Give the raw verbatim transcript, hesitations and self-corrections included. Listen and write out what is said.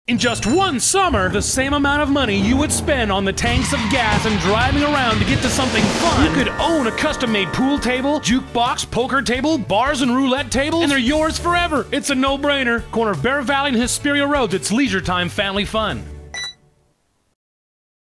In just one summer, the same amount of money you would spend on the tanks of gas and driving around to get to something fun, you could own a custom-made pool table, jukebox, poker table, bars and roulette tables, and they're yours forever. It's a no-brainer. Corner of Bear Valley and Hesperia Roads, it's leisure time family fun.